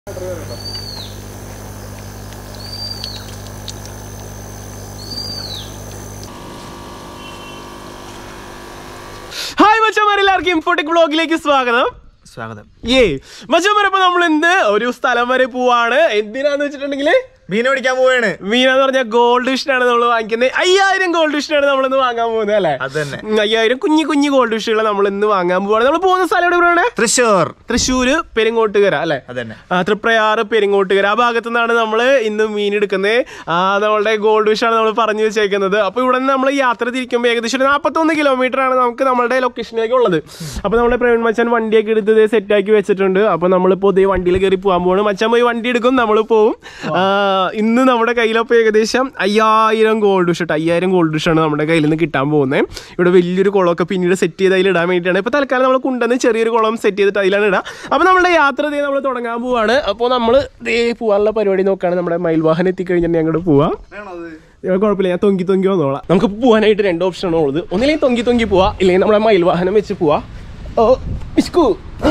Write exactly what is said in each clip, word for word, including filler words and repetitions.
Hi മച്ചാമാരെ, എല്ലാവർക്കും Infotech വ്ളോഗിലേക്ക് സ്വാഗതം. സ്വാഗതം ഏ മച്ചാമാരെ, ഇപ്പൊ നമ്മൾ ഇന്ന് ഒരു സ്ഥലം വരെ പോവാണ്. എന്തിനാന്ന് വെച്ചിട്ടുണ്ടെങ്കിൽ മീൻ പിടിക്കാൻ പോവാണ്. മീനെന്ന് പറഞ്ഞാൽ ഗോൾഡ് ഫിഷിനാണ് നമ്മൾ വാങ്ങിക്കുന്നത്. അയ്യായിരം ഗോൾഡ് ഫിഷിനാണ് നമ്മൾ ഇന്ന് വാങ്ങാൻ പോകുന്നത് അല്ലേ? അതന്നെ, അയ്യായിരം കുഞ്ഞു കുഞ്ഞു ഗോൾഡ് ഫിഷുകൾ നമ്മൾ ഇന്ന് വാങ്ങാൻ പോവാണ്. നമ്മൾ പോകുന്ന സ്ഥലം എവിടെയാണ്? തൃശ്ശൂർ. തൃശ്ശൂര് പെരിങ്ങോട്ടുകര അല്ലെ? അതന്നെ, തൃപ്രയാറ് പെരിങ്ങോട്ടുകര ആ ഭാഗത്തു നിന്നാണ് നമ്മൾ ഇന്ന് മീൻ എടുക്കുന്നത്. ആ നമ്മളുടെ ഗോൾഡ് ഫിഷാണ് നമ്മൾ പറഞ്ഞു വെച്ചേക്കുന്നത്. അപ്പൊ ഇവിടെ നിന്ന് നമ്മൾ യാത്ര തിരിക്കുമ്പോൾ ഏകദേശം ഒരു നാൽപ്പത്തൊന്ന് കിലോമീറ്റർ ആണ് നമുക്ക് നമ്മളുടെ ലൊക്കേഷനിലേക്ക് ഉള്ളത്. അപ്പൊ നമ്മുടെ പ്രവീൺ മച്ചാൻ വണ്ടിയൊക്കെ എടുത്ത് സെറ്റ് ആക്കി വെച്ചിട്ടുണ്ട്. അപ്പൊ നമ്മളിപ്പോ ഇതേ വണ്ടിയിൽ കയറി പോകാൻ പോവാണ്. മച്ചാൻ പോയി വണ്ടി എടുക്കും, നമ്മൾ പോവും. ഇന്ന് നമ്മുടെ കയ്യിലപ്പോൾ ഏകദേശം അയ്യായിരം ഗോൾഡ് ഫിഷ് ഇട്ട് അയ്യായിരം ഗോൾഡ് ഫിഷാണ് നമ്മുടെ കയ്യിൽ നിന്ന് കിട്ടാൻ പോകുന്നത്. ഇവിടെ വലിയൊരു കുളമൊക്കെ പിന്നീട് സെറ്റ് ചെയ്ത് അതിൽ ഇടാൻ വേണ്ടിയിട്ടാണ്. ഇപ്പോൾ തൽക്കാലം നമ്മൾ കൊണ്ടുവന്ന് ചെറിയൊരു കുളം സെറ്റ് ചെയ്തിട്ട് അതിലാണ് ഇടുക. അപ്പോൾ നമ്മുടെ യാത്ര ഇതേ നമ്മൾ തുടങ്ങാൻ പോവാണ്. അപ്പോൾ നമ്മൾ ഇതേ പോകാനുള്ള പരിപാടി നോക്കുകയാണ്. നമ്മുടെ മയിൽവാഹനം എത്തിക്കഴിഞ്ഞാൽ അങ്ങോട്ട് പോവാം. കുഴപ്പമില്ല, ഞാൻ തൊങ്കി തൊങ്കി വന്നോളാം. നമുക്ക് പോകാനായിട്ട് രണ്ട് ഓപ്ഷനാണ് ഉള്ളത്. ഒന്നില്ലെങ്കിൽ തൊങ്കി തൊങ്കി പോവാ, ഇല്ലെങ്കിൽ നമ്മുടെ മയിൽവാഹനം വെച്ച് പോവാ. ഓ ഇസ്കു.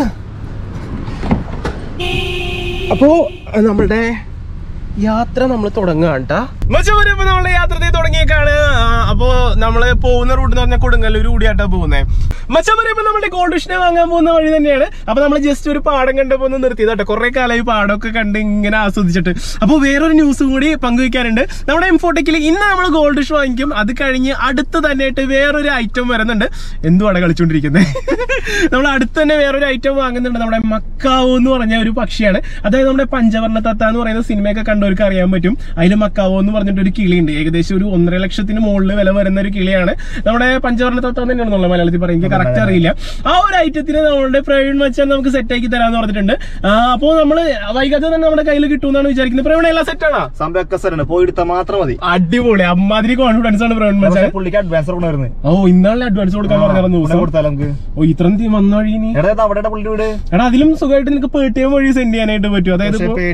അപ്പോൾ നമ്മളുടെ യാത്ര നമ്മൾ തുടങ്ങാണ് കേട്ടാ. മച്ചവരപ്പോ നമ്മളെ യാത്ര തുടങ്ങിയേക്കാണ്. അപ്പോ നമ്മള് പോകുന്ന റൂട്ട് എന്ന് പറഞ്ഞാൽ കൊടുങ്ങല്ലൂർ കൂടിയാട്ടാ പോകുന്നത്. മച്ചവരപ്പോ നമ്മുടെ ഗോൾഡ് ഫിഷിനെ വാങ്ങാൻ പോകുന്ന വഴി തന്നെയാണ്. അപ്പൊ നമ്മൾ ജസ്റ്റ് ഒരു പാടം കണ്ടപ്പോ ഒന്ന് നിർത്തിയതാട്ടെ. കുറെ കാലമായി പാടമൊക്കെ കണ്ട് ഇങ്ങനെ ആസ്വദിച്ചിട്ട്. അപ്പോൾ വേറൊരു ന്യൂസ് കൂടി പങ്കുവയ്ക്കാനുണ്ട്. നമ്മുടെ ഇൻഫോടെക്കിൽ ഇന്ന് നമ്മൾ ഗോൾഡ് ഫിഷ് വാങ്ങിക്കും. അത് കഴിഞ്ഞ് അടുത്ത് തന്നെയായിട്ട് വേറൊരു ഐറ്റം വരുന്നുണ്ട്. എന്തുവാണ് കളിച്ചോണ്ടിരിക്കുന്നത്? നമ്മൾ അടുത്ത് തന്നെ വേറൊരു ഐറ്റം വാങ്ങുന്നുണ്ട്. നമ്മുടെ മക്കാവോ എന്ന് പറഞ്ഞ ഒരു പക്ഷിയാണ്. അതായത് നമ്മുടെ പഞ്ചവർണ്ണ തത്ത എന്ന് പറയുന്ന സിനിമയൊക്കെ കണ്ടവർക്ക് അറിയാൻ പറ്റും. അതിൽ മക്കാവോ എന്ന് പറഞ്ഞിട്ട് ഒരു കിളിയുണ്ട്. ഏകദേശം ഒരു ഒന്നര ലക്ഷത്തിന് മുകളിൽ വില വരുന്ന ഒരു കിളിയാണ്. നമ്മുടെ പഞ്ചവർണ്ണ തത്ത തന്നെയാണെന്നുള്ള മലയാളത്തിൽ പറയും, എനിക്ക് കറക്റ്റ് അറിയില്ല. ആ ഒരു ഐറ്റത്തിന് നമ്മുടെ പ്രവീൺ മച്ചാൻ നമുക്ക് സെറ്റ് ആക്കി തരാന്ന് പറഞ്ഞിട്ടുണ്ട്. അപ്പോൾ നമ്മള് വൈകാതെ തന്നെ നമ്മുടെ കയ്യിൽ കിട്ടുമെന്നാണ് വിചാരിക്കുന്നത്. പ്രവീൺ എല്ലാം സെറ്റ് ആണോ? പോയിട്ട് മാത്രം മതി. അടിപൊളി, അമ്മാതിരി കോൺഫിഡൻസ് ആണ് പ്രവീൺ മച്ചാൻ. അഡ്വാൻസ് കൊടുക്കുന്നത്. ഓ ഇന്നാളെ അഡ്വാൻസ് കൊടുക്കാൻ പറഞ്ഞു. ഓ ഇത്രയും വന്ന വഴി നീ എടാ അതിലും സുഖമായിട്ട് നിനക്ക് പേടിഎം വഴി സെൻഡ് ചെയ്യാനായിട്ട് പറ്റും. അതായത്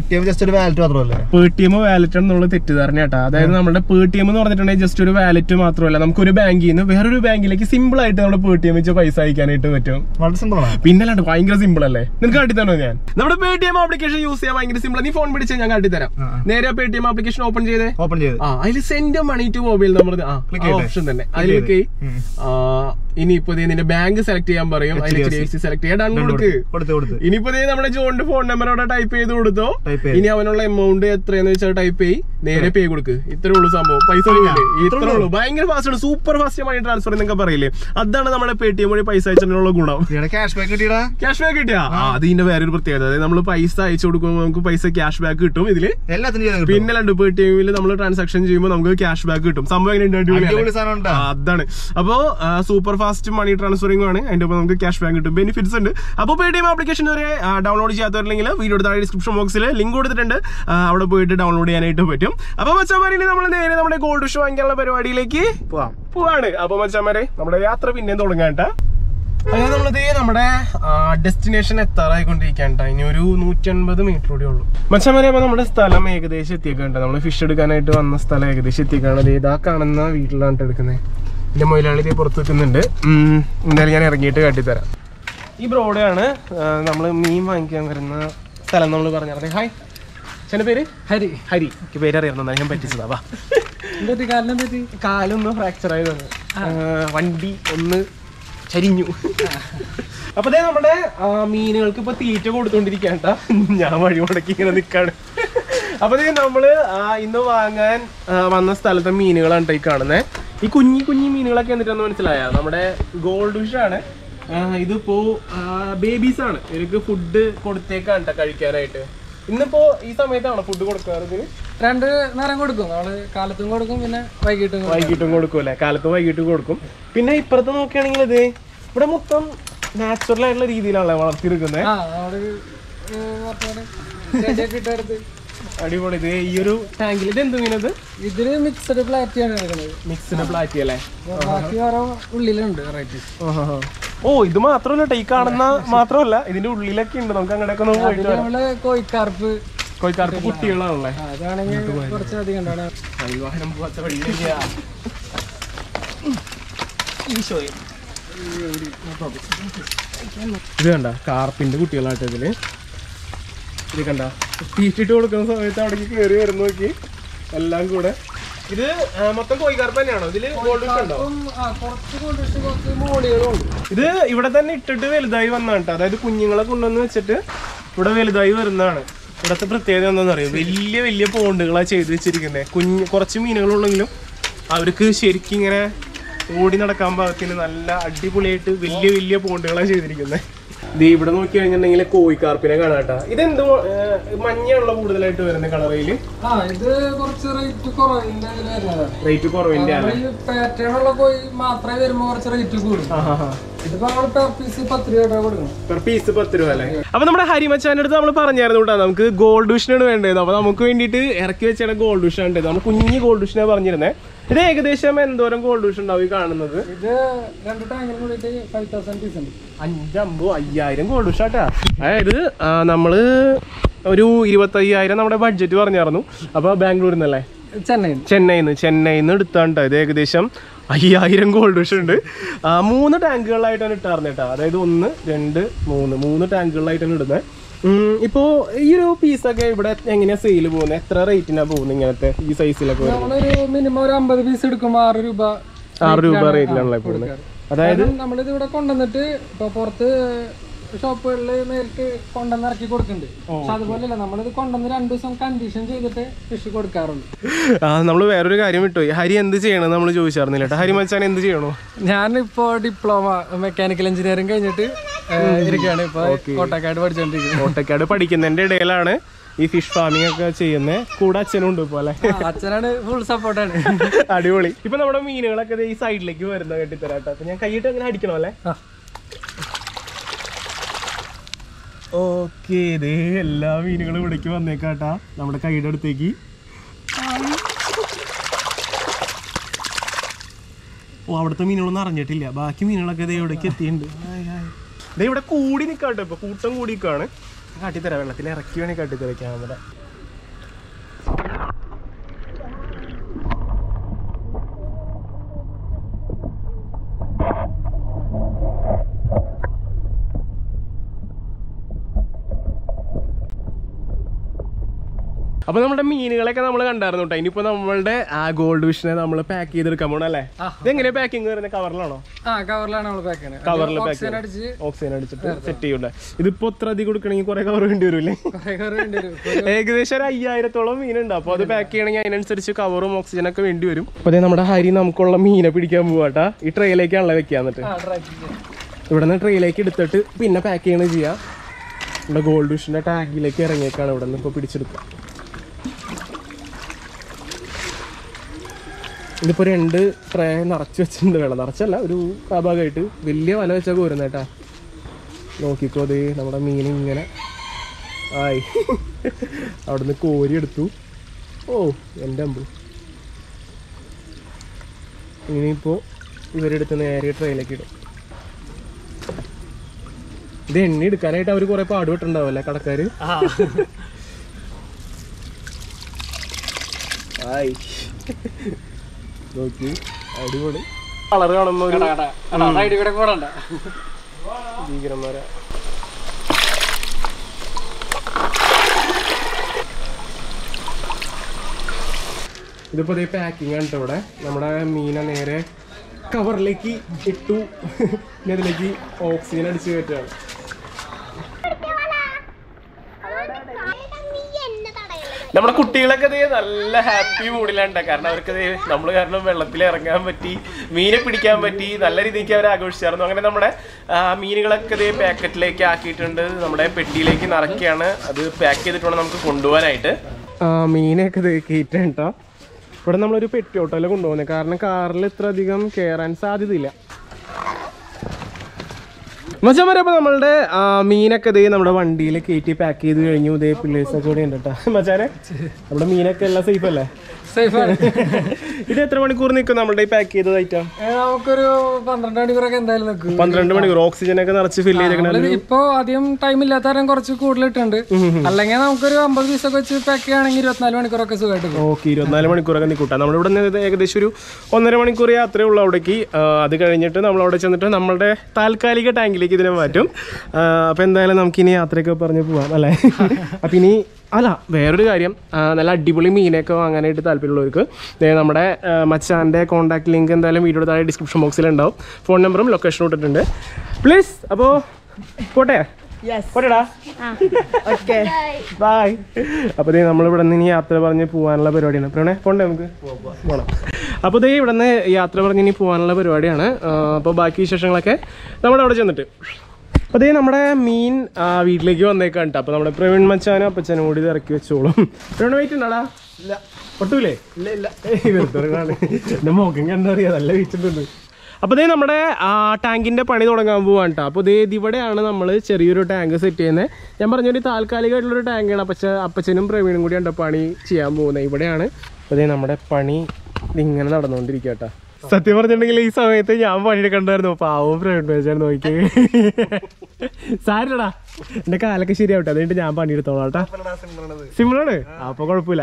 പേടിഎം വാലറ്റ് എന്നുള്ള തെറ്റിദ്ധാരണ കേട്ടോ. അതായത് നമ്മുടെ പേടിഎം എന്ന് പറഞ്ഞിട്ടുണ്ടെങ്കിൽ ജസ്റ്റ് ഒരു വാലറ്റ് മാത്രമല്ല, നമുക്ക് ഒരു ബാങ്കിൽ നിന്ന് വേറൊരു ബാങ്കിലേക്ക് സിമ്പിൾ ആയിട്ട് നമ്മുടെ പേടിഎം വെച്ച് പൈസ അയക്കാനായിട്ട് പറ്റും. പിന്നല്ലാണ്ട് ഭയങ്കര സിമ്പിൾ അല്ലേ? നിനക്ക് കാട്ടിത്തരണോ ഞാൻ? നമ്മുടെ പേടിഎം ആപ്ലിക്കേഷൻ യൂസ് ചെയ്യാൻ ഭയങ്കര സിമ്പിൾ. നീ ഫോൺ പിടിച്ചാൽ ഞാൻ കാട്ടിത്തരാം. നേരെ പേടിഎം ആപ്ലിക്കേഷൻ ഓപ്പൺ ചെയ്തേ. ഓപ്പൺ ചെയ്ത് ആ അതിൽ send money to mobile number option തന്നെ അതിൽ ക്ലിക്ക് ചെയ്യ്. ഇനിയിപ്പോ നിന്റെ ബാങ്ക് സെലക്ട് ചെയ്യാൻ പറയും. സെലക്ട് ചെയ്യാൻ ഡൺ കൊടുക്ക്. ഇനിയിപ്പോ നമ്മുടെ ജോണിന്റെ ഫോൺ നമ്പർ അവിടെ ടൈപ്പ് ചെയ്ത് കൊടുത്തോ. ഇനി അവനുള്ള എമൗണ്ട് എത്രയെന്ന് വെച്ചാൽ ടൈപ്പ് ചെയ്യ്, നേരെ പേ കൊടുക്ക്. ഇത്രേ ഉള്ളൂ സംഭവം. പൈസ ഇത്രേ ഉള്ളൂ. ഭയങ്കര ഫാസ്റ്റ് ആണ്, സൂപ്പർ ഫാസ്റ്റ് മണി ട്രാൻസ്ഫർ എന്നൊക്കെ പറയില്ലേ, അതാണ് നമ്മുടെ പേടിഎം വഴി പൈസ അയച്ചതിനുള്ള ഗുണം. ക്യാഷ് ബാക്ക് കിട്ടിയാ ക്യാഷ് ബാക്ക് കിട്ടിയാ അതിന്റെ വേറൊരു പ്രത്യേകത. അതായത് നമ്മൾ പൈസ അയച്ചു കൊടുക്കുമ്പോൾ നമുക്ക് പൈസ ക്യാഷ് ബാക്ക് കിട്ടും. ഇതില് പിന്നെ രണ്ട് പേടിഎമ്മിൽ നമ്മൾ ട്രാൻസാക്ഷൻ ചെയ്യുമ്പോൾ നമുക്ക് ക്യാഷ് ബാക്ക് കിട്ടും. സംഭവം എങ്ങനെ അതാണ്. അപ്പോ സൂപ്പർ ഫാസ്റ്റ് മണി ട്രാൻസ്ഫറിംഗ് ആണ്. അതിന്റെ ഒപ്പം നമുക്ക് ക്യാഷ് ബാക്ക് കിട്ടും. ബെനിഫിറ്റ്സ് ഉണ്ട്. അപ്പോൾ പേടിഎം ആപ്ലിക്കേഷൻ വരെ ഡൗൺലോഡ് ചെയ്യാത്തവരില്ലെങ്കിൽ വീഡിയോ താഴെ ഡിസ്ക്രിപ്ഷൻ ബോക്സിൽ ലിങ്ക് കൊടുത്തിട്ടുണ്ട്. അവിടെ പോയിട്ട് ഡൗൺലോഡ് ചെയ്യാനായിട്ട് പറ്റും. അപ്പൊ മച്ചാമാരെ നമ്മൾ നേരെ നമ്മുടെ ഗോൾഡ് ഫിഷ് വാങ്ങിക്കാനുള്ള പരിപാടിയിലേക്ക് പോവാണ്. അപ്പൊ മച്ചാമാരെ നമ്മുടെ യാത്ര പിന്നെയും തുടങ്ങാട്ടാ. അങ്ങനെ നമ്മളിതേ നമ്മുടെ ഡെസ്റ്റിനേഷൻ എത്താറായിക്കൊണ്ടിരിക്കാണ്ട. ഇനി ഒരു നൂറ്റി അൻപത് മീറ്റർ കൂടി ഉള്ളൂ മച്ചാമാരെ. അപ്പൊ നമ്മുടെ സ്ഥലം ഏകദേശം എത്തിയേക്കാണ്ട്. നമ്മള് ഫിഷ് എടുക്കാനായിട്ട് വന്ന സ്ഥലം ഏകദേശം എത്തിക്കാണ്. ഇതാ കാണുന്ന വീട്ടിലാണ് എടുക്കുന്നത്. എന്റെ മൊയിലാളി ഇതേ പുറത്ത് വെക്കുന്നുണ്ട്. എന്തായാലും ഞാൻ ഇറങ്ങിയിട്ട് കാട്ടിത്തരാം. ഈ ബ്രോഡാണ് നമ്മൾ മീൻ വാങ്ങിക്കാൻ വരുന്ന സ്ഥലം നമ്മൾ പറഞ്ഞത്. ഹായ്, ചേട്ടൻ്റെ പേര് ഹരി. ഹരി എനിക്ക് പേരറിയാം, ഞാൻ പറ്റിച്ചതാ. കാലൊന്ന് ഫ്രാക്ചർ ആയതാണ്, വണ്ടി ഒന്ന് ചരിഞ്ഞു. അപ്പൊ അതേ നമ്മുടെ മീനുകൾക്ക് ഇപ്പൊ തീറ്റ കൊടുത്തോണ്ടിരിക്കാണ്ട. ഞാൻ വഴി മുടക്കി ഇങ്ങനെ നിക്കാണ്. അപ്പൊ അതേ നമ്മള് ഇന്ന് വാങ്ങാൻ വന്ന സ്ഥലത്തെ മീനുകളാണ് ഈ കാണുന്നത്. ഈ കുഞ്ഞി കുഞ്ഞി മീനുകളൊക്കെ എന്നിട്ടാന്ന് മനസ്സിലായ നമ്മുടെ ഗോൾഡ് ഫിഷ് ആണ്. ഇതിപ്പോ ബേബീസ് ആണ്. ഇവർക്ക് ഫുഡ് കൊടുത്തേക്കാണ്ട കഴിക്കാനായിട്ട്. ഇന്നിപ്പോ ഈ സമയത്താണോ ഫുഡ് കൊടുക്കാറ്? ഇതിന് രണ്ട് നേരം കൊടുക്കും. നമ്മള് കാലത്തും കൊടുക്കും, പിന്നെ വൈകിട്ടും വൈകിട്ടും കൊടുക്കും അല്ലെ? കാലത്തും വൈകിട്ടും കൊടുക്കും. പിന്നെ ഇപ്പുറത്ത് നോക്കുകയാണെങ്കിൽ ഇത് ഇവിടെ മൊത്തം നാച്ചുറൽ ആയിട്ടുള്ള രീതിയിലാണല്ലേ വളർത്തിയെടുക്കുന്നത്. അടിപൊളി. ഇത് ഈ ഒരു ടാങ്കിൽ ഇത് എന്ത് മീനത്? ഇതില് മിക്സഡ് പ്ലാറ്റിയാണ് എടുക്കുന്നത്. മിക്സഡ് പ്ലാറ്റി അല്ലേ? ബാക്കി വേറെ ഉള്ളിലുണ്ട് വെറൈറ്റി. ഓ ഇത് മാത്രമല്ല, ഈ കാണുന്ന മാത്രമല്ല, ഇതിന്റെ ഉള്ളിലൊക്കെ ഉണ്ട്. നമുക്ക് അങ്ങനെയൊക്കെ നമ്മള് കോഴിക്കാർപ്പ് കോഴിക്കാർപ്പ് കുട്ടികളാണല്ലേ? അതാണെങ്കിൽ കുറച്ചധികം ഉണ്ടാണ്. പരിവാഹനം പോകാത്ത വഴിയിലേക്ക് ഇത് കണ്ട കാർപ്പിന്റെ കുട്ടികളായിട്ട് ഇതില് ഇത് കണ്ട തീറ്റിട്ട് കൊടുക്കുന്ന സമയത്ത് അവിടേക്ക് കയറി വരുന്ന നോക്കി എല്ലാം കൂടെ. ഇത് മൊത്തം കോഴിക്കാർപ്പ് തന്നെയാണോ? ഇതില് ഗോൾഡ് ഉണ്ടോ? ഇത് ഇവിടെ തന്നെ ഇട്ടിട്ട് വലുതായി വന്നാണ് കേട്ടോ. അതായത് കുഞ്ഞുങ്ങളെ കൊണ്ടുവന്ന് വെച്ചിട്ട് ഇവിടെ വലുതായി വരുന്നതാണ്. ഇവിടുത്തെ പ്രത്യേകത എന്താണെന്ന് അറിയാം, വലിയ വലിയ പോണ്ടുകളാണ് ചെയ്ത് വെച്ചിരിക്കുന്നത്. കുഞ്ഞ് കുറച്ച് മീനുകളുണ്ടെങ്കിലും അവർക്ക് ശരിക്കും ഇങ്ങനെ ഓടി നടക്കാൻ പാകത്തിന് നല്ല അടിപൊളിയായിട്ട് വലിയ വലിയ പോണ്ടുകളാണ് ചെയ്തിരിക്കുന്നത്. ഇത് ഇവിടെ നോക്കി കഴിഞ്ഞിട്ടുണ്ടെങ്കിൽ കോഴിക്കാർപ്പിനെ കാണാം കേട്ടോ. ഇതെന്തോ മഞ്ഞയുള്ള കൂടുതലായിട്ട് വരുന്ന കളറയില്. റേറ്റ് കുറവിന്റെ പെർ പീസ് പത്ത് രൂപ അല്ലേ? അപ്പൊ നമ്മുടെ ഹരിമച്ചാന്റെ അടുത്ത് നമ്മൾ പറഞ്ഞായിരുന്നു കേട്ടോ, നമുക്ക് ഗോൾഡ് ഫിഷിനാണ് വേണ്ടത്. അപ്പൊ നമുക്ക് വേണ്ടിയിട്ട് ഇറക്കി വെച്ചാണ് ഗോൾഡ് ഫിഷ് ആണ്. നമ്മൾ കുഞ്ഞ് ഗോൾഡ് ഫിഷിനെ പറഞ്ഞിരുന്നേ. ഇത് ഏകദേശം എന്തോരം ഗോൾഡ് ഫിഷ് ഉണ്ടാവും ഈ കാണുന്നത്? ഇത് രണ്ട് ടാങ്കിൽ കൂടിയിട്ട് ഫൈവ് തൗസൻഡ് പീസ് ഉണ്ട്. അഞ്ചമ്പോ അയ്യായിരം ഗോൾഡ് ഫിഷ് ആട്ടാ. അതായത് നമ്മള് ഒരു ഇരുപത്തി അയ്യായിരം നമ്മുടെ ബഡ്ജറ്റ് പറഞ്ഞായിരുന്നു. അപ്പൊ ബാംഗ്ലൂരിൽ നിന്നല്ലേ? ചെന്നൈ ചെന്നൈന്ന് ചെന്നൈന്ന് എടുത്താണ്ട് ഇത് ഏകദേശം അയ്യായിരം ഗോൾഡ് ഫിഷ് ഉണ്ട്. മൂന്ന് ടാങ്കുകളിലായിട്ടാണ് ഇട്ടാർന്ന് കേട്ടോ. അതായത് ഒന്ന് രണ്ട് മൂന്ന് മൂന്ന് ടാങ്കുകളിലായിട്ടാണ് ഇടുന്നത്. ഇപ്പോ ഈ ഒരു പീസൊക്കെ ഇവിടെ എങ്ങനെയാ സെയിൽ പോകുന്നത്? എത്ര റേറ്റിനാ പോകുന്നത് ഇങ്ങനത്തെ ഈ സൈസിലൊക്കെ? മിനിമം ഒരു അമ്പത് പീസ് എടുക്കുമ്പോൾ ആറ് രൂപ ആറ് രൂപ റേറ്റിലാണല്ലോ പോകുന്നത്. അതായത് നമ്മളിത് ഇവിടെ കൊണ്ടുവന്നിട്ട് ഇപ്പൊ പുറത്ത് ഷോപ്പുകളിൽ നേരിട്ട് കൊണ്ടുവന്ന് ഇറക്കി കൊടുക്കുന്നുണ്ട്. പക്ഷെ അതുപോലെയല്ല, നമ്മളിത് കൊണ്ടുവന്ന് രണ്ടു ദിവസം കണ്ടീഷൻ ചെയ്തിട്ട് ഫിഷ് കൊടുക്കാറുണ്ട്. ആ നമ്മള് വേറൊരു കാര്യം വിട്ടുപോയി. ഹരി എന്ത് ചെയ്യണം നമ്മൾ ചോദിച്ചായിരുന്നില്ല. ഹരി മച്ചാൻ എന്ത് ചെയ്യണോ? ഞാനിപ്പോ ഡിപ്ലോമ മെക്കാനിക്കൽ എഞ്ചിനീയറിംഗ് കഴിഞ്ഞിട്ട് ഇരിക്കുകയാണ്. ഇപ്പൊ കോട്ടക്കാട് പഠിച്ചോണ്ടിരിക്കുന്നത്. കോട്ടക്കാട് പഠിക്കുന്നതിന്റെ ഇടയിലാണ് ഈ ഫിഷ് ഫാമിംഗ് ഒക്കെ ചെയ്യുന്നത്. കൂടെ അച്ഛനും ഉണ്ട് പോലെ. അച്ഛനാണ് ഫുൾ സപ്പോർട്ടാണ്. അടിപൊളി. ഇപ്പൊ നമ്മുടെ മീനുകളൊക്കെ ഈ സൈഡിലേക്ക് വരുന്ന കെട്ടിത്തരാട്ടോ. അപ്പൊ ഞാൻ കൈയിട്ട് അങ്ങനെ അടിക്കണോ അല്ലേ? ഓക്കെ, ഇതേ എല്ലാ മീനുകളും ഇവിടേക്ക് വന്നേക്കാട്ടാ നമ്മുടെ കൈയുടെ അടുത്തേക്ക്. ഓ, അവിടുത്തെ മീനുകളൊന്നും അറിഞ്ഞിട്ടില്ല. ബാക്കി മീനുകളൊക്കെ ഇതേ ഇവിടേക്ക് എത്തിയിട്ടുണ്ട്. ഇതേ ഇവിടെ കൂടി നിൽക്കാട്ടോ. ഇപ്പൊ കൂട്ടം കൂടി നിൽക്കാണ്. കാട്ടിത്തരാം, വെള്ളത്തിൽ ഇറക്കി വേണേ കാട്ടിത്തരാം ക്യാമറ. അപ്പൊ നമ്മുടെ മീനുകളൊക്കെ നമ്മൾ കണ്ടായിരുന്നു കേട്ടോ. ഇനിയിപ്പോ നമ്മളുടെ ആ ഗോൾഡ് ഫിഷിനെ നമ്മൾ പാക്ക് ചെയ്തെടുക്കാൻ പോകണം അല്ലേ? ഇതെങ്ങനെയാ പാക്കിങ് വരുന്നത്? കവറിലാണോ? കവറിൽ ഓക്സിജൻ അടിച്ചിട്ട് സെറ്റ് ചെയ്യൂടെ. ഇതിപ്പോ എത്ര അധികം കൊടുക്കണമെങ്കിൽ കുറെ കവർ വേണ്ടി വരൂല്ലേ? ഏകദേശം ഒരു അയ്യായിരത്തോളം മീനുണ്ട്. അപ്പൊ അത് പാക്ക് ചെയ്യണമെങ്കിൽ അതിനനുസരിച്ച് കവറും ഓക്സിജനൊക്കെ വേണ്ടി വരും. അപ്പൊ അതേ നമ്മുടെ ഹരി നമുക്കുള്ള മീനെ പിടിക്കാൻ പോവാട്ടാ. ഈ ട്രെയിലേക്കാണല്ലോ വെക്കുക. എന്നിട്ട് ഇവിടെ നിന്ന് ട്രെയിലേക്ക് എടുത്തിട്ട് പിന്നെ പാക്ക് ചെയ്യണ ചെയ്യാം. നമ്മുടെ ഗോൾഡ് ഫിഷിന്റെ ടാങ്കിലേക്ക് ഇറങ്ങിയേക്കാണ് ഇവിടെ നിന്ന് ഇപ്പൊ പിടിച്ചെടുക്കുക. ഇതിപ്പോൾ രണ്ട് ട്രേ നിറച്ച് വെച്ചിട്ടുണ്ട്. വെള്ളം നിറച്ചല്ല, ഒരു ഭാഗമായിട്ട് വലിയ വല വെച്ചാൽ പോരുന്നേട്ടാ. നോക്കിക്കോ, അതേ നമ്മുടെ മീൻ ഇങ്ങനെ ആയി അവിടുന്ന് കോരി എടുത്തു. ഓ എൻ്റെ അമ്പു. ഇനിയിപ്പോൾ ഇവരെടുത്ത് നേരെ ട്രെയിലേക്ക് ഇടും. ഇത് എണ്ണ എടുക്കാനായിട്ട് അവർ കുറെ പാടുപെട്ടുണ്ടാവല്ലേ കടക്കാര്. ആയി നോക്കി, അടിപൊളി കളർ കാണുമ്പോ ഭീകരന്മാരാ. ഇതിപ്പോ ഇതേ പാക്കിംഗ് ആണ് കേട്ടോ. ഇവിടെ നമ്മുടെ മീനെ നേരെ കവറിലേക്ക് ഇട്ടു. ഇനി അതിലേക്ക് ഓക്സിജൻ അടിച്ച് കയറ്റാണ്. നമ്മുടെ കുട്ടികളൊക്കെ ദേ നല്ല ഹാപ്പി മൂഡിലാണ്. കാരണം അവർക്ക് നമ്മൾ കാരണം വെള്ളത്തിൽ ഇറങ്ങാൻ പറ്റി, മീനെ പിടിക്കാൻ പറ്റി, നല്ല രീതിക്ക് അവർ ആഘോഷിച്ചായിരുന്നു. അങ്ങനെ നമ്മുടെ മീനുകളൊക്കെ ദേ പാക്കറ്റിലേക്ക് ആക്കിയിട്ടുണ്ട്. നമ്മുടെ പെട്ടിയിലേക്ക് നിറയ്ക്കുകയാണ്. അത് പാക്ക് ചെയ്തിട്ട് വേണം നമുക്ക് കൊണ്ടുപോകാനായിട്ട്. മീനൊക്കെ ദേ കയറ്റാൻ കേട്ടോ. ഇവിടെ നമ്മളൊരു പെട്ടി ഓട്ടോയിലാണ് കൊണ്ടുപോകുന്നത്. കാരണം കാറിൽ ഇത്ര അധികം കയറാൻ സാധ്യതയില്ല. മച്ചാൻ പറയാം. അപ്പൊ നമ്മളുടെ മീനൊക്കെ ഇതേ നമ്മുടെ വണ്ടിയിൽ കയറ്റി പാക്ക് ചെയ്ത് കഴിഞ്ഞു. ഇതേ പിള്ളേഴ്സൊക്കെ കൂടെ ഉണ്ട് കേട്ടോ. മച്ചാനെ, നമ്മുടെ മീനൊക്കെ എല്ലാം സേഫ് അല്ലേ? ഇത് എത്ര മണിക്കൂർ നിൽക്കും നമ്മുടെ ഈ പാക്ക് ചെയ്തത് ഐറ്റം? നമുക്കൊരു പന്ത്രണ്ട് മണിക്കൂറൊക്കെ എന്തായാലും നിൽക്കും. പന്ത്രണ്ട് മണിക്കൂർ ഓക്സിജൻ ഒക്കെ നിറച്ച് ഫില്ല് ചെയ്തേക്കണം. ഇപ്പൊ അധികം ടൈം ഇല്ലാത്ത കാരണം കുറച്ച് കൂടുതലിട്ടുണ്ട്. അല്ലെങ്കിൽ നമുക്കൊരു അമ്പത് ദിവസമൊക്കെ വെച്ച് പാക്ക് ചെയ്യുകയാണെങ്കിൽ ഇരുപത്തിനാല് മണിക്കൂറൊക്കെ സുഖമായിട്ട്. ഓക്കെ, ഇരുപത്തിനാല് മണിക്കൂറൊക്കെ നിൽക്കൂട്ടാ. നമ്മളിവിടെ നിന്ന് ഏകദേശം ഒരു ഒന്നര മണിക്കൂർ യാത്രയേ ഉള്ളൂ അവിടേക്ക്. അത് കഴിഞ്ഞിട്ട് നമ്മൾ അവിടെ ചെന്നിട്ട് നമ്മളുടെ താൽക്കാലിക ടാങ്കിലേക്ക് ഇതിനെ മാറ്റും. അപ്പം എന്തായാലും നമുക്കിനി യാത്രയൊക്കെ പറഞ്ഞ് പോവാം അല്ലേ? അപ്പം ഇനി അല്ല വേറൊരു കാര്യം, നല്ല അടിപൊളി മീനൊക്കെ വാങ്ങാനായിട്ട് താല്പര്യമുള്ളവർക്ക് നമ്മുടെ മച്ചാൻ്റെ കോൺടാക്ട് ലിങ്ക് എന്തായാലും വീഡിയോയുടെ താഴെ ഡിസ്ക്രിപ്ഷൻ ബോക്സിൽ ഉണ്ടാവും. ഫോൺ നമ്പറും ലൊക്കേഷനും ഇട്ടിട്ടുണ്ട് പ്ലീസ്. അപ്പോൾ പോട്ടെ പോട്ടെടാ, ഓക്കെ ബൈ. അപ്പോൾ ഇതേ നമ്മളിവിടെ നിന്ന് ഇനി യാത്ര പറഞ്ഞ് പോകാനുള്ള പരിപാടിയാണ്. പ്രണേ പോണ്ടേ നമുക്ക് പോകണം. അപ്പോൾ ഇതേ ഇവിടെ നിന്ന് യാത്ര പറഞ്ഞ് ഇനി പോകാനുള്ള പരിപാടിയാണ്. അപ്പോൾ ബാക്കി വിശേഷങ്ങളൊക്കെ നമ്മുടെ അവിടെ ചെന്നിട്ട്. അപ്പോൾ അതേ നമ്മുടെ മീൻ വീട്ടിലേക്ക് വന്നേക്കാം കേട്ടോ. അപ്പോൾ നമ്മുടെ പ്രവീൺ മച്ചാനും അപ്പച്ചനും കൂടി ഇത് ഇറക്കി വെച്ചോളും. പ്രവീൺ വെയിറ്റ് ഉണ്ടാടാ? ഇല്ല. ഒട്ടൂലേ? ഇല്ല ഇല്ല. വെറുതെ എൻ്റെ മുഖം കണ്ടറിയാം, നല്ല വെയിറ്റുണ്ട്. അപ്പോൾ ഇതേ നമ്മുടെ ടാങ്കിൻ്റെ പണി തുടങ്ങാൻ പോവാണ് കേട്ടോ. അപ്പോൾ ഇതേ ഇവിടെയാണ് നമ്മൾ ചെറിയൊരു ടാങ്ക് സെറ്റ് ചെയ്യുന്നത്. ഞാൻ പറഞ്ഞൊരു താൽക്കാലികമായിട്ടുള്ളൊരു ടാങ്കാണ്. അപ്പച്ച അപ്പച്ചനും പ്രവീണും കൂടി ഉണ്ട് പണി ചെയ്യാൻ പോകുന്നത് ഇവിടെയാണ്. അപ്പോൾ ഇതേ നമ്മുടെ പണി ഇങ്ങനെ നടന്നുകൊണ്ടിരിക്കുക കേട്ടോ. സത്യം പറഞ്ഞിട്ടുണ്ടെങ്കിൽ ഈ സമയത്ത് ഞാൻ പണിയെടുക്കണ്ടായിരുന്നു. പാവം പ്രവീൺ വെച്ചാൽ നോക്കി സാരില്ലടാ, എൻ്റെ കാലൊക്കെ ശരിയാവട്ടെ, അതുകൊണ്ട് ഞാൻ പണിയെടുത്തോളാം കേട്ടാ. സിമ്പിളാണ്, അപ്പോൾ കുഴപ്പമില്ല.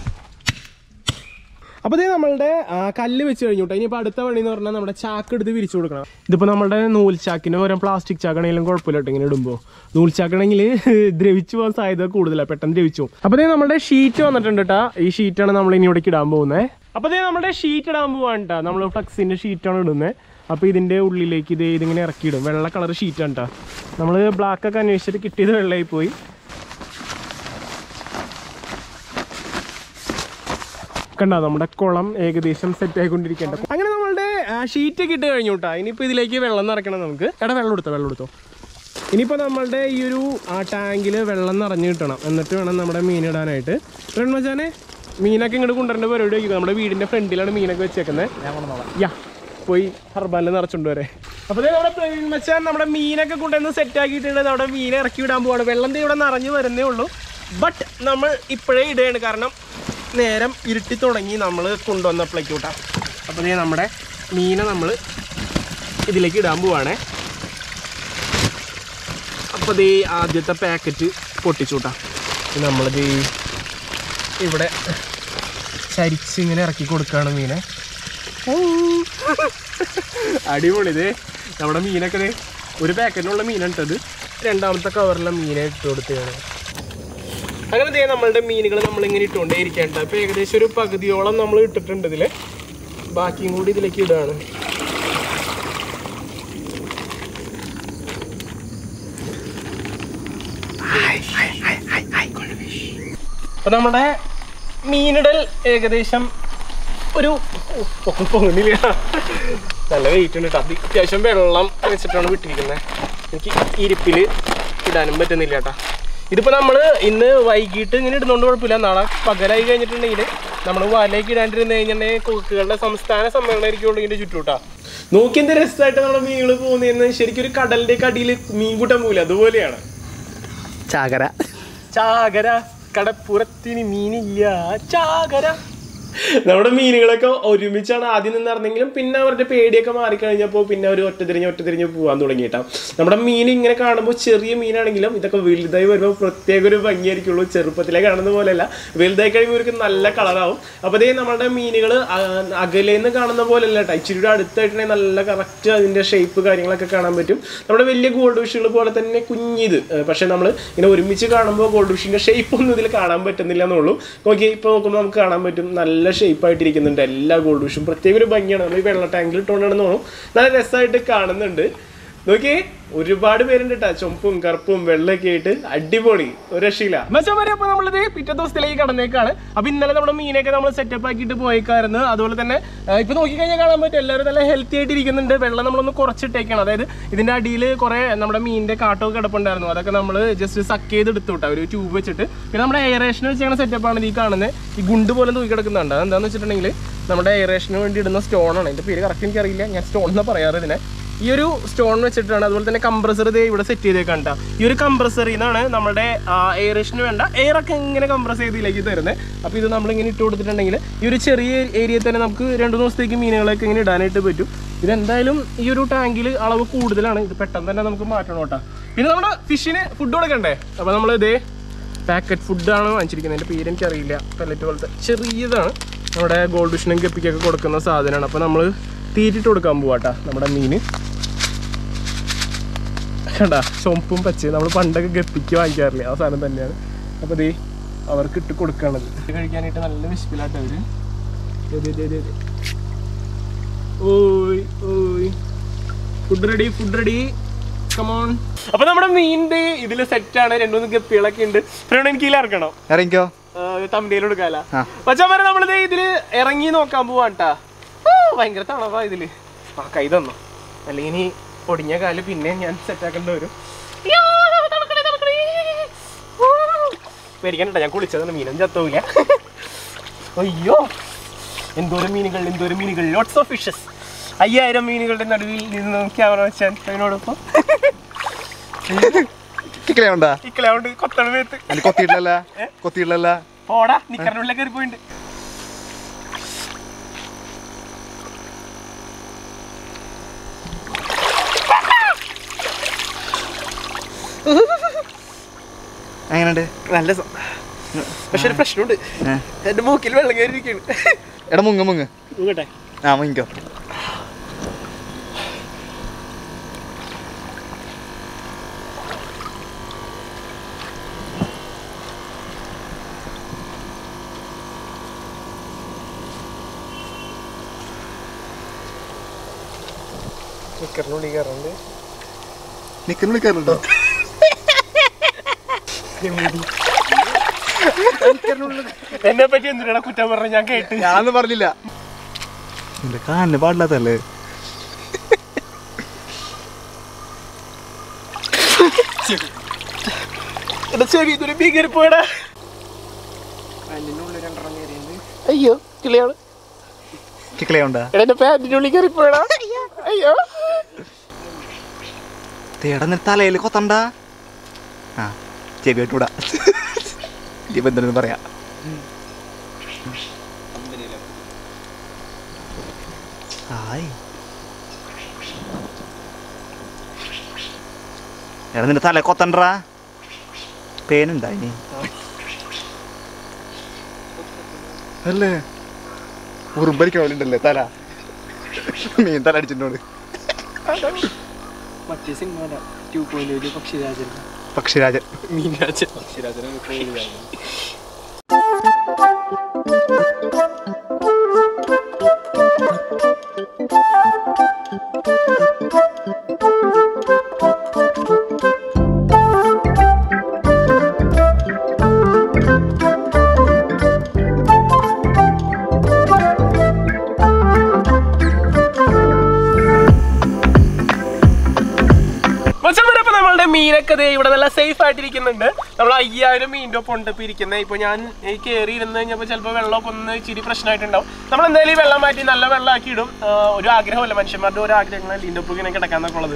അപ്പോൾ ഇതേ നമ്മളുടെ കല്ല് വെച്ച് കഴിഞ്ഞു കേട്ടോ. ഇനിയിപ്പോൾ അടുത്ത പണി എന്ന് പറഞ്ഞാൽ നമ്മുടെ ചാക്ക് എടുത്ത് വിരിച്ചു കൊടുക്കണം. ഇതിപ്പോൾ നമ്മുടെ നൂൽ ചാക്കിന് ഓരോ പ്ലാസ്റ്റിക് ചാക്കാണെങ്കിലും കുഴപ്പമില്ല കേട്ടോ. ഇങ്ങനെ ഇടുമ്പോൾ നൂൽ ചാക്കാണെങ്കിൽ ദ്രവിച്ചു പോകാൻ സാധ്യത കൂടുതലാണ്, പെട്ടെന്ന് ദ്രവിച്ചു. അപ്പോൾ ഇതേ നമ്മുടെ ഷീറ്റ് വന്നിട്ടുണ്ട് കേട്ടോ. ഈ ഷീറ്റാണ് നമ്മൾ ഇനി ഇവിടേക്ക് ഇടാൻ പോകുന്നത്. അപ്പോൾ ഇതേ നമ്മുടെ ഷീറ്റ് ഇടാൻ പോവാണ് കേട്ടോ. നമ്മൾ ഫ്ലക്സിൻ്റെ ഷീറ്റാണ് ഇടുന്നത്. അപ്പോൾ ഇതിൻ്റെ ഉള്ളിലേക്ക് ഇത് ഇതിങ്ങനെ ഇറക്കിയിടും. വെള്ള കളർ ഷീറ്റാണ് കേട്ടോ. നമ്മൾ ബ്ലാക്കൊക്കെ അന്വേഷിച്ചിട്ട് കിട്ടിയത് വെള്ളമായി പോയി. കണ്ടോ നമ്മുടെ കുളം ഏകദേശം സെറ്റ് ആയിക്കൊണ്ടിരിക്കേണ്ട. അങ്ങനെ നമ്മളുടെ ഷീറ്റൊക്കെ ഇട്ട് കഴിഞ്ഞു കേട്ടോ. ഇനിയിപ്പോൾ ഇതിലേക്ക് വെള്ളം നിറയ്ക്കണം നമുക്ക്. എടാ വെള്ളം എടുത്തോ വെള്ളം എടുത്തോ. ഇനിയിപ്പോൾ നമ്മളുടെ ഈ ഒരു ആ ടാങ്കിൽ വെള്ളം നിറഞ്ഞു കിട്ടണം. എന്നിട്ട് വേണം നമ്മുടെ മീനിടാനായിട്ട്. മച്ചാനെ മീനൊക്കെ ഇങ്ങോട്ട് കൊണ്ടുവരേണ്ട പരിപാടി വയ്ക്കുക. നമ്മുടെ വീടിൻ്റെ ഫ്രണ്ടിലാണ് മീനൊക്കെ വെച്ചേക്കുന്നത്. യാ പോയി ഹർബാലിൽ നിറച്ചുകൊണ്ട് വരെ. അപ്പോൾ നമ്മുടെ പ്രവീൺ മച്ചാൻ നമ്മുടെ മീനൊക്കെ കൊണ്ടുവന്ന് സെറ്റ് ആക്കിയിട്ടുണ്ട്. നമ്മുടെ മീനെ ഇറക്കി വിടാൻ പോവാണ്. വെള്ളം ഇവിടെ നിറഞ്ഞു വരുന്നേ ഉള്ളൂ. ബട്ട് നമ്മൾ ഇപ്പോഴേ ഇടുകയാണ്, കാരണം നേരം ഇരുട്ടി തുടങ്ങി നമ്മൾ കൊണ്ടുവന്നപ്പോഴേക്ക് കൂട്ടാം. അപ്പോൾ ഇതേ നമ്മുടെ മീനെ നമ്മൾ ഇതിലേക്ക് ഇടാൻ പോവാണേ. അപ്പോൾ ഇതേ ആദ്യത്തെ പാക്കറ്റ് പൊട്ടിച്ചു കൂട്ടാം. നമ്മളിത് ഇവിടെ ചരിച്ച് ഇങ്ങനെ ഇറക്കി കൊടുക്കുകയാണ് മീനെ. അടിപൊളി. ഇതേ നമ്മുടെ മീനൊക്കെ ഇതേ ഒരു പാക്കറ്റിനുള്ള മീനിട്ടത് രണ്ടാമത്തെ കവറിലെ മീനെ ഇട്ട് കൊടുക്കുകയാണ്. അങ്ങനെ ഇതേ നമ്മളുടെ മീനുകൾ നമ്മളിങ്ങനെ ഇട്ടുകൊണ്ടേ ഇരിക്കേണ്ട. അപ്പോൾ ഏകദേശം ഒരു പകുതിയോളം നമ്മൾ ഇട്ടിട്ടുണ്ട് ഇതിൽ. ബാക്കിയും കൂടി ഇതിലേക്ക് ഇടുകയാണ്. അപ്പോൾ നമ്മുടെ മീനിടൽ ഏകദേശം ഒരു പൊങ്ങില്ല, നല്ല വെയിറ്റ് ഉണ്ട് കേട്ടോ. അത് അത്യാവശ്യം വെള്ളം വെച്ചിട്ടാണ് വിട്ടിരിക്കുന്നത്. എനിക്ക് ഇരിപ്പിൽ ഇടാനും പറ്റുന്നില്ല കേട്ടോ. ഇതിപ്പോൾ നമ്മൾ ഇന്ന് വൈകിട്ട് ഇങ്ങനെ ഇടുന്നതുകൊണ്ട് കുഴപ്പമില്ല. നാളെ പകലായി കഴിഞ്ഞിട്ടുണ്ടെങ്കിൽ നമ്മൾ വലയ്ക്ക് ഇടാണ്ടിരുന്ന് കഴിഞ്ഞിട്ടുണ്ടെങ്കിൽ കൊക്കുകളുടെ സംസ്ഥാന സമ്മേളനമായിരിക്കുള്ളൂ ഇതിൻ്റെ ചുറ്റൂട്ടാ. നോക്കി എന്ത് രസമായിട്ട് നമ്മുടെ മീനുകൾ പോകുന്നതെന്ന്. ശരിക്കും ഒരു കടലിൻ്റെ അടിയിൽ മീൻ കൂട്ടാൻ പോകില്ല, അതുപോലെയാണ്. ചാകര ചാകര കടപ്പുറത്തിന് മീനില്ല ചാകര. നമ്മുടെ മീനുകളൊക്കെ ഒരുമിച്ചാണ് ആദ്യം നിന്നിറങ്ങെങ്കിലും പിന്നെ അവരുടെ പേടിയൊക്കെ മാറിക്കഴിഞ്ഞപ്പോൾ പിന്നെ അവർ ഒറ്റതിരിഞ്ഞ് ഒറ്റതിരിഞ്ഞ് പോകാൻ തുടങ്ങിയിട്ടാണ്. നമ്മുടെ മീൻ ഇങ്ങനെ കാണുമ്പോൾ ചെറിയ മീനാണെങ്കിലും ഇതൊക്കെ വലുതായി വരുമ്പോൾ പ്രത്യേക ഒരു ഭംഗിയായിരിക്കുള്ളൂ. ചെറുപ്പത്തിലെ കാണുന്ന പോലെയല്ല, വലുതായി കഴിയുമ്പോൾ ഇവർക്ക് നല്ല കളറാവും. അപ്പോൾ അതേ നമ്മുടെ മീനുകൾ അകലേന്ന് കാണുന്ന പോലെയല്ല കേട്ടോ. ഇച്ചിരി അടുത്തായിട്ടുണ്ടെങ്കിൽ നല്ല കറക്റ്റ് അതിൻ്റെ ഷേപ്പ് കാര്യങ്ങളൊക്കെ കാണാൻ പറ്റും. നമ്മുടെ വലിയ ഗോൾഡ് ഫിഷുകൾ പോലെ തന്നെ കുഞ്ഞിത്. പക്ഷേ നമ്മൾ ഇങ്ങനെ ഒരുമിച്ച് കാണുമ്പോൾ ഗോൾഡ് ഫിഷിൻ്റെ ഷേപ്പ് ഒന്നും ഇതിൽ കാണാൻ പറ്റുന്നില്ല എന്നുള്ളൂ. നോക്കി ഇപ്പോൾ നോക്കുമ്പോൾ നമുക്ക് കാണാൻ പറ്റും നല്ല ഷേപ്പായിട്ടിരിക്കുന്നുണ്ട് എല്ലാ ഗോൾഡ് ഫിഷും. പ്രത്യേക ഒരു ഭംഗിയാണ്. നമ്മൾ ഈ വെള്ള ടാങ്കിൽ ഇട്ടുകൊണ്ടാണെന്ന് തോന്നും, നല്ല രസമായിട്ട് കാണുന്നുണ്ട്. നോക്കിയേ ഒരുപാട് പേരുണ്ട് കേട്ടോ, ചുമപ്പും കറുപ്പും വെള്ളമൊക്കെ ആയിട്ട് അടിപൊളി, ഒരു രക്ഷയില്ല മച്ചമാരെ. അപ്പോൾ നമ്മളിത് പിറ്റേ ദിവസത്തിലേക്ക് കടന്നേക്കാണ്. അപ്പോൾ ഇന്നലെ നമ്മുടെ മീനൊക്കെ നമ്മൾ സെറ്റപ്പ് ആക്കിയിട്ട് പോയേക്കായിരുന്നു. അതുപോലെ തന്നെ ഇപ്പോൾ നോക്കിക്കഴിഞ്ഞാൽ കാണാൻ പറ്റും എല്ലാവരും നല്ല ഹെൽത്തി ആയിട്ട് ഇരിക്കുന്നുണ്ട്. വെള്ളം നമ്മളൊന്ന് കുറച്ചിട്ടേക്കാണ്. അതായത് ഇതിൻ്റെ അടിയിൽ കുറേ നമ്മുടെ മീനിൻ്റെ കാട്ടൊക്കെ കിടപ്പുണ്ടായിരുന്നു. അതൊക്കെ നമ്മൾ ജസ്റ്റ് സക്ക് ചെയ്ത് എടുത്തു വിട്ടാൽ ഒരു ട്യൂബ് വെച്ചിട്ട്. പിന്നെ നമ്മുടെ എയറേഷൻ വെച്ചാണ് സെറ്റപ്പാണ് ഈ കാണുന്നത്. ഈ ഗുണ്ട് പോലെ തൂക്കി കിടക്കുന്നുണ്ട്. അതെന്താണെന്ന് വെച്ചിട്ടുണ്ടെങ്കിൽ നമ്മുടെ എയറേഷന് വേണ്ടി ഇടുന്ന സ്റ്റോണാണ്. എൻ്റെ പേര് കറക്റ്റ് എനിക്കറിയില്ല, ഞാൻ സ്റ്റോൺ എന്നാണ് പറയാറ് ഇതിനെ. ഈ ഒരു സ്റ്റോൺ വെച്ചിട്ടാണ്. അതുപോലെ തന്നെ കംപ്രസർ ഇതേ ഇവിടെ സെറ്റ് ചെയ്തേക്കാണ്ട. ഈ ഒരു കംപ്രസറിൽ നിന്നാണ് നമ്മുടെ എയറേഷന് വേണ്ട എയറൊക്കെ ഇങ്ങനെ കംപ്രസ് ചെയ്തിലേക്ക് തരുന്നത്. അപ്പോൾ ഇത് നമ്മളിങ്ങനെ ഇട്ട് കൊടുത്തിട്ടുണ്ടെങ്കിൽ ഈ ഒരു ചെറിയ ഏരിയയിൽ തന്നെ നമുക്ക് രണ്ട് ദിവസത്തേക്ക് മീനുകളൊക്കെ ഇങ്ങനെ ഇടാനായിട്ട് പറ്റും. ഇതെന്തായാലും ഈ ഒരു ടാങ്കിൽ അളവ് കൂടുതലാണ്. ഇത് പെട്ടെന്ന് തന്നെ നമുക്ക് മാറ്റണം കേട്ടോ. പിന്നെ നമ്മുടെ ഫിഷിന് ഫുഡ് കൊടുക്കണ്ടേ. അപ്പോൾ നമ്മൾ ഇതേ പാക്കറ്റ് ഫുഡാണ് വാങ്ങിച്ചിരിക്കുന്നത്. എൻ്റെ പേര് എനിക്കറിയില്ല. പെല്ലറ്റ് പോലത്തെ ചെറിയതാണ്. നമ്മുടെ ഗോൾഡ് ഫിഷിനും ഗപ്പിക്കൊക്കെ കൊടുക്കുന്ന സാധനമാണ്. അപ്പോൾ നമ്മൾ തീറ്റിട്ട് കൊടുക്കാൻ പോവാട്ടാ നമ്മുടെ മീൻ. കണ്ടാ ചുമപ്പും പച്ചയും നമ്മൾ പണ്ടൊക്കെ ഗപ്പിക്ക് വാങ്ങിക്കാറില്ലേ ആ സാധനം തന്നെയാണ്. അപ്പോൾ ദേ അവർക്ക് ഇട്ട് കൊടുക്കണത് കഴിക്കാനായിട്ട് നല്ല വിശപ്പിലാട്ടോ അവര്. ഓയ് ഓയ് food ready food ready come on. അപ്പൊ നമ്മുടെ മീനിന്റെ ഇതില് സെറ്റാണ്. രണ്ടു മൂന്ന് ഗപ്പികളൊക്കെ ഉണ്ട്. എനിക്ക് ഇതിൽ ഇറക്കണോ? ഇറങ്ങിക്കോ. തമ്പടിയിൽ കൊടുക്കാല. പക്ഷെ വരെ നമ്മളിത് ഇതില് ഇറങ്ങി നോക്കാൻ പോവാട്ടാ. ഭയങ്കര തണവാ ഇതില്. ആ കൈ തന്നോ, അല്ലെങ്കിൽ ഒടിഞ്ഞ കാല് പിന്നെ ഞാൻ സെറ്റാക്കേണ്ടി വരും. പേടിക്കണ്ട, ഞാൻ കുളിച്ചതാണ്. മീനും ചത്തൂല. അയ്യോ എന്തോരം മീനുകൾ എന്തോരം മീനുകൾ. Lots of fishes. അയ്യായിരം മീനുകളുടെ നടുവിൽ നിന്ന് ക്യാമറ വെച്ചാൽ അതിനോടൊപ്പം പോടാ നിക്കറിനുള്ളിൽ കയറി പോയിട്ടുണ്ട്. എങ്ങനെയുണ്ട്? നല്ല പക്ഷെ ഒരു പ്രശ്നമുണ്ട്, എന്റെ മൂക്കിൽ വെള്ളം കയറി ഇരിക്കുകയാണ്. എടാ മുങ്ങ മുങ്ങ് മുങ്ങട്ടെ. ആ മുങ്ങിക്കോ. നിക്കറിനുള്ളിൽ കയറുന്നുണ്ട്. നിക്കറിനുള്ളിൽ കയറുന്നുണ്ടോ? എന്നെ പറ്റി എന്തിനാ കുറ്റം പറഞ്ഞ? ഞാൻ കേട്ട്. ഞാനൊന്നും പറഞ്ഞില്ല. എന്റെ കാലിന് പാടില്ലാത്തല്ലേ? ചെവി ഭീകരി പോയടാ. അയ്യോ കിളിയാണ്. കിളിയുണ്ടാ? എന്റെ പാന്റിനുള്ളിൽ കയറിപ്പോയടാ. അയ്യോ തേട തലയിൽ കൊത്തണ്ട. ആ ചെവി കേട്ടൂടാ. ഇപ്പൊ എന്തെന്ന് പറയാ. ഹായ് എടാ നിന്റെ തല കൊത്തണ്ടാ. പേനുണ്ടായി അല്ലേ? ഉറുമ്പരിക്കണ്ടല്ലേ തല. മീൻ തല അടിച്ചിട്ടോട്. മറ്റേ cinema two point Pakshirajan Pakshirajan മീൻരാജൻ പക്ഷിരാജൻ മീനൊക്കെ ഇവിടെ നല്ല സേഫ് ആയിട്ടിരിക്കുന്നുണ്ട്. നമ്മൾ അയ്യായിരം മീനിന്റെ ഒപ്പം ഉണ്ട് ഇപ്പൊ ഇരിക്കുന്നത്. ഇപ്പൊ ഞാൻ ഈ കയറി ഇരുന്ന് കഴിഞ്ഞപ്പോൾ ചിലപ്പോൾ വെള്ളമൊക്കെ ഒന്ന് ഇച്ചിരി പ്രശ്നമായിട്ടുണ്ടാവും. നമ്മൾ എന്തായാലും ഈ വെള്ളം മാറ്റി നല്ല വെള്ളമാക്കി ഇടും. ഒരു ആഗ്രഹമല്ല, മനുഷ്യന്മാരുടെ ഓരോ ആഗ്രഹങ്ങൾ ഇതിന്റെ ഒപ്പം ഇങ്ങനെ കിടക്കാന്നൊക്കെ ഉള്ളത്.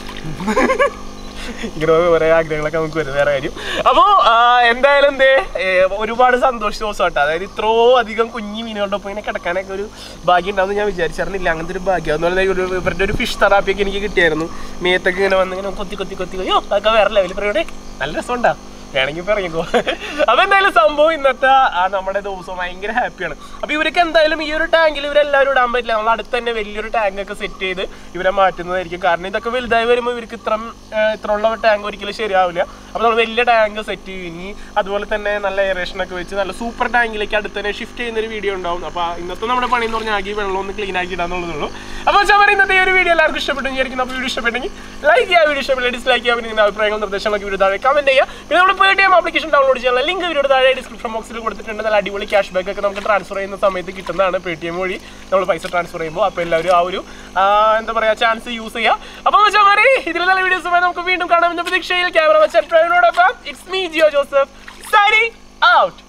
ഇങ്ങനെ ഓരോ ആഗ്രഹങ്ങളൊക്കെ നമുക്ക് വരും, വേറെ കാര്യം. അപ്പോൾ എന്തായാലും എന്തേ ഒരുപാട് സന്തോഷ ദിവസം കേട്ടോ. അതായത് ഇത്രോ അധികം കുഞ്ഞു മീനുകളുടെ ഒപ്പം ഇങ്ങനെ കിടക്കാനൊക്കെ ഒരു ഭാഗ്യം ഉണ്ടാവുമെന്ന് ഞാൻ വിചാരിച്ചിരുന്നില്ല. അങ്ങനത്തെ ഒരു ഭാഗ്യം. അതുപോലെ ഒരു ഇവരുടെ ഒരു ഫിഷ് തെറാപ്പിയൊക്കെ എനിക്ക് കിട്ടിയായിരുന്നു. മേത്തൊക്കെ ഇങ്ങനെ വന്ന് ഇങ്ങനെ കൊത്തി കൊത്തി കൊത്തി അയ്യോ അതൊക്കെ വേറെ ലെവലിൽ പറയൂടെ. നല്ല രസമുണ്ടാ, വേണമെങ്കിൽ പറഞ്ഞോ. അപ്പൊ എന്തായാലും സംഭവം ഇന്നത്തെ നമ്മുടെ ദിവസം ഭയങ്കര ഹാപ്പിയാണ്. അപ്പൊ ഇവർക്ക് എന്തായാലും ഈ ഒരു ടാങ്കിൽ ഇവരെല്ലാവരും ഇടാൻ പറ്റില്ല. നമ്മൾ അടുത്ത് തന്നെ വലിയൊരു ടാങ്ക് ഒക്കെ സെറ്റ് ചെയ്ത് ഇവരെ മാറ്റുന്നതായിരിക്കും. കാരണം ഇതൊക്കെ വലുതായി വരുമ്പോൾ ഇവർക്ക് ഇത്ര ഇത്ര ഉള്ള ടാങ്ക് ഒരിക്കലും ശരിയാവില്ല. അപ്പൊ നമ്മൾ വലിയ ടാങ്ക് സെറ്റ് ചെയ്യും. ഇനി അതുപോലെ തന്നെ നല്ല എയറേഷൻ ഒക്കെ വെച്ച് നല്ല സൂപ്പർ ടാങ്കിലേക്ക് അടുത്ത് തന്നെ ഷിഫ്റ്റ് ചെയ്യുന്ന ഒരു വീഡിയോ ഉണ്ടാവും. അപ്പൊ ഇന്നത്തെ നമ്മുടെ പണി എന്ന് പറഞ്ഞാൽ ആകെ വെള്ളം ഒന്ന് ക്ലീൻ ആക്കി ഇടാന്നുള്ളൂ. അപ്പോൾ ചവർ ഇന്നത്തെ ഈ ഒരു വീഡിയോ എല്ലാവർക്കും ഇഷ്ടപ്പെട്ടു വിചാരിക്കുന്നു. അപ്പോൾ വീഡിയോ ഇഷ്ടപ്പെട്ടെങ്കിൽ ലൈക്ക് ചെയ്യുക, വീഡിയോ ഇഷ്ടപ്പെട്ട ഡിസ്ലൈക്ക് ചെയ്യുക. പിന്നെ നിങ്ങളുടെ അഭിപ്രായങ്ങളും നിർദ്ദേശങ്ങളൊക്കെ വീഡിയോ താഴെ കമന്റ് ചെയ്യുക. പിന്നെ നമ്മൾ പേടിഎം ആപ്ലിക്കേഷൻ ഡൗൺലോഡ് ചെയ്യാനുള്ള ലിങ്ക് വീഡിയോ താഴെ ഡിസ്ക്രിപ്ഷൻ ബോക്സിൽ കൊടുത്തിട്ടുണ്ട്. നല്ല അടിപൊളി ക്യാഷ് ബാക്ക് ഒക്കെ നമുക്ക് ട്രാൻസ്ഫർ ചെയ്യുന്ന സമയത്ത് കിട്ടുന്നതാണ് പേടിഎം വഴി നമ്മൾ പൈസ ട്രാൻസ്ഫർ ചെയ്യുമ്പോൾ. അപ്പോൾ എല്ലാവരും ആ ഒരു എന്താ പറയുക ചാൻസ് യൂസ് ചെയ്യുക. അപ്പോൾ ചവർ ഇതിൽ നല്ല വീഡിയോസുമായി നമുക്ക് വീണ്ടും കാണാമെന്ന പ്രതീക്ഷയിൽ ക്യാമറ വെച്ച പ്രവീണോടൊപ്പം it's me Jio Joseph signing out.